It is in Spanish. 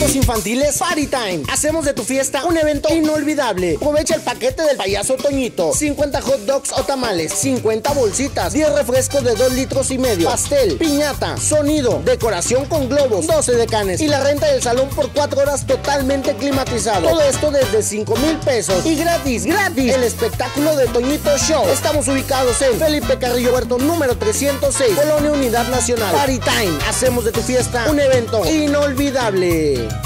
juegos infantiles Party Time. Hacemos de tu fiesta un evento inolvidable. Aprovecha el paquete del payaso Toñito. 50 hot dogs o tamales, 50 bolsitas, 10 refrescos de 2,5 litros, pastel, piñata, sonido, decoración con globos, 12 decanes y la renta del salón por 4 horas totalmente climatizado. Todo esto desde 5,000 pesos y gratis, el espectáculo de Toñito Show. Estamos ubicados en Felipe Carrillo Huerto número 306, Colonia Unidad Nacional. Party Time. Hacemos de tu fiesta un evento inolvidable.